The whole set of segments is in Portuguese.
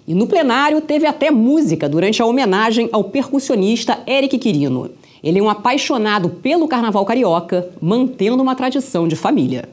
E no plenário teve até música durante a homenagem ao percussionista Eric Quirino. Ele é um apaixonado pelo carnaval carioca, mantendo uma tradição de família.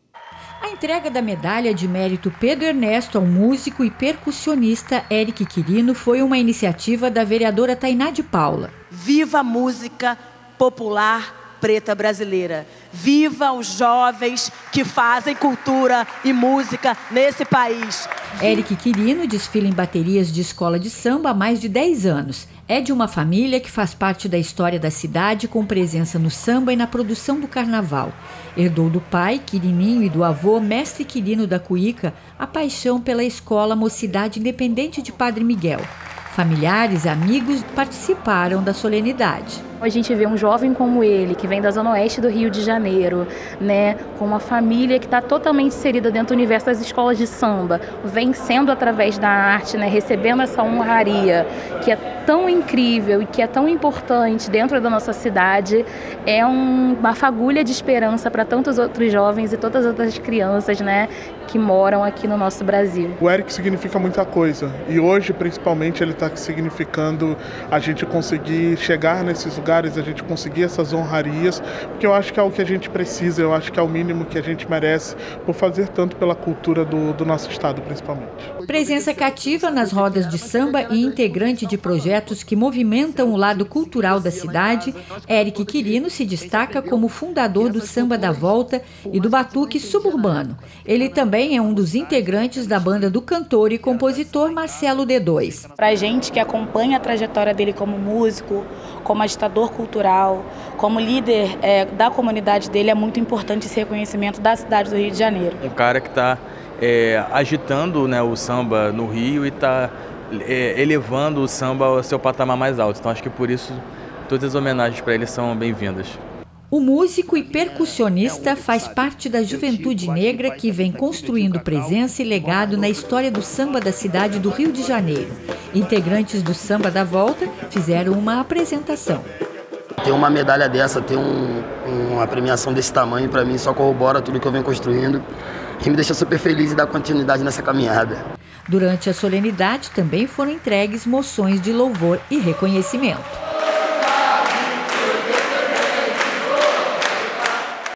A entrega da medalha de mérito Pedro Ernesto ao músico e percussionista Eric Quirino foi uma iniciativa da vereadora Tainá de Paula. Viva a música popular preta brasileira. Viva os jovens que fazem cultura e música nesse país. Eric Quirino desfila em baterias de escola de samba há mais de 10 anos. É de uma família que faz parte da história da cidade, com presença no samba e na produção do carnaval. Herdou do pai, Quirininho, e do avô, mestre Quirino da Cuíca, a paixão pela escola Mocidade Independente de Padre Miguel. Familiares e amigos participaram da solenidade. A gente vê um jovem como ele, que vem da zona oeste do Rio de Janeiro, né, com uma família que está totalmente inserida dentro do universo das escolas de samba, vencendo através da arte, né, recebendo essa honraria, que é tão incrível e que é tão importante dentro da nossa cidade, é uma fagulha de esperança para tantos outros jovens e todas as outras crianças, né, que moram aqui no nosso Brasil. O Eric significa muita coisa e hoje, principalmente, ele está significando a gente conseguir chegar nesses lugares, a gente conseguir essas honrarias, porque eu acho que é o que a gente precisa, eu acho que é o mínimo que a gente merece por fazer tanto pela cultura do nosso estado, principalmente. Presença cativa nas rodas de samba e integrante de projetos que movimentam o lado cultural da cidade, Eric Quirino se destaca como fundador do Samba da Volta e do Batuque Suburbano. Ele também é um dos integrantes da banda do cantor e compositor Marcelo D2. Para a gente que acompanha a trajetória dele como músico, como agitador cultural, como líder da comunidade dele, é muito importante esse reconhecimento da cidade do Rio de Janeiro. Um cara que está agitando, né, o samba no Rio e está elevando o samba ao seu patamar mais alto. Então acho que por isso todas as homenagens para ele são bem-vindas. O músico e percussionista faz parte da juventude negra que vem construindo presença e legado na história do samba da cidade do Rio de Janeiro. Integrantes do Samba da Volta fizeram uma apresentação. Ter uma medalha dessa, ter uma premiação desse tamanho, para mim só corrobora tudo que eu venho construindo e me deixa super feliz e dá continuidade nessa caminhada. Durante a solenidade também foram entregues moções de louvor e reconhecimento.